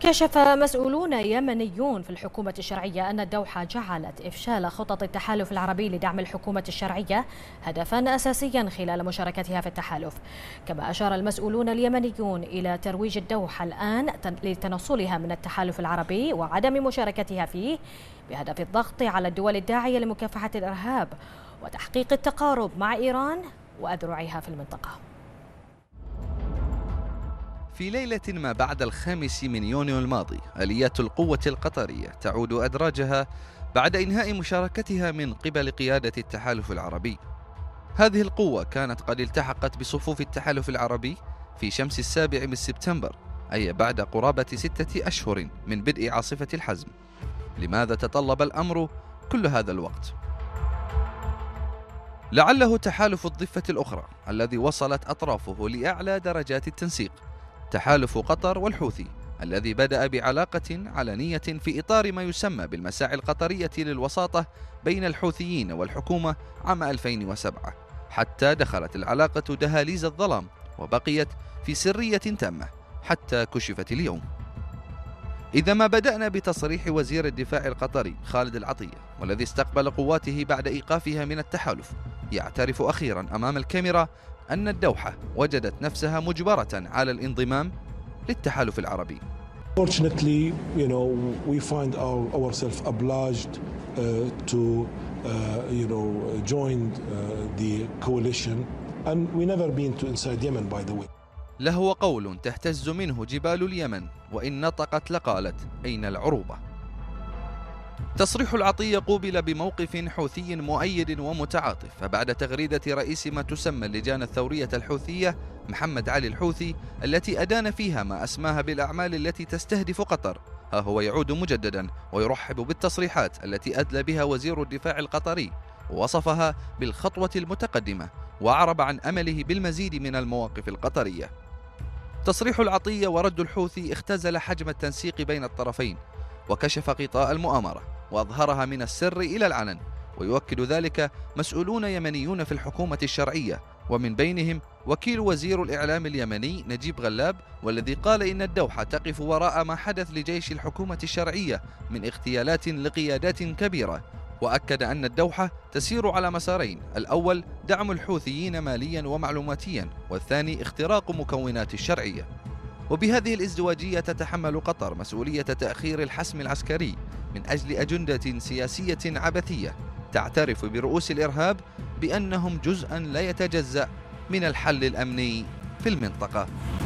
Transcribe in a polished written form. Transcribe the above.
كشف مسؤولون يمنيون في الحكومة الشرعية أن الدوحة جعلت إفشال خطط التحالف العربي لدعم الحكومة الشرعية هدفا أساسيا خلال مشاركتها في التحالف. كما أشار المسؤولون اليمنيون إلى ترويج الدوحة الآن لتنصلها من التحالف العربي وعدم مشاركتها فيه بهدف الضغط على الدول الداعية لمكافحة الإرهاب وتحقيق التقارب مع إيران وأذرعها في المنطقة. في ليلة ما بعد 5 من يونيو الماضي، آليات القوة القطرية تعود أدراجها بعد إنهاء مشاركتها من قبل قيادة التحالف العربي. هذه القوة كانت قد التحقت بصفوف التحالف العربي في شمس 7 سبتمبر، أي بعد قرابة 6 أشهر من بدء عاصفة الحزم. لماذا تطلب الأمر كل هذا الوقت؟ لعله تحالف الضفة الأخرى الذي وصلت أطرافه لأعلى درجات التنسيق، تحالف قطر والحوثي، الذي بدأ بعلاقة علنية في إطار ما يسمى بالمساعي القطرية للوساطة بين الحوثيين والحكومة عام 2007، حتى دخلت العلاقة دهاليز الظلام وبقيت في سرية تامة حتى كشفت اليوم. إذا ما بدأنا بتصريح وزير الدفاع القطري خالد العطية، والذي استقبل قواته بعد إيقافها من التحالف، يعترف أخيرا أمام الكاميرا أن الدوحة وجدت نفسها مجبرة على الانضمام للتحالف العربي. Fortunately, we find ourselves obliged to join the coalition, and we never been to inside Yemen, by the way. لهو قول تهتز منه جبال اليمن، وإن نطقت لقالت أين العروبة. تصريح العطية قوبل بموقف حوثي مؤيد ومتعاطف، فبعد تغريدة رئيس ما تسمى اللجان الثورية الحوثية محمد علي الحوثي، التي أدان فيها ما أسماها بالأعمال التي تستهدف قطر، ها هو يعود مجددا ويرحب بالتصريحات التي أدلى بها وزير الدفاع القطري، ووصفها بالخطوة المتقدمة، وأعرب عن أمله بالمزيد من المواقف القطرية. تصريح العطية ورد الحوثي اختزل حجم التنسيق بين الطرفين، وكشف غطاء المؤامرة وأظهرها من السر إلى العلن، ويؤكد ذلك مسؤولون يمنيون في الحكومة الشرعية، ومن بينهم وكيل وزير الإعلام اليمني نجيب غلاب، والذي قال إن الدوحة تقف وراء ما حدث لجيش الحكومة الشرعية من اغتيالات لقيادات كبيرة، وأكد أن الدوحة تسير على مسارين: الأول دعم الحوثيين ماليا ومعلوماتيا، والثاني اختراق مكونات الشرعية. وبهذه الازدواجية تتحمل قطر مسؤولية تأخير الحسم العسكري من أجل أجندة سياسية عبثية تعترف برؤوس الإرهاب بأنهم جزءا لا يتجزأ من الحل الأمني في المنطقة.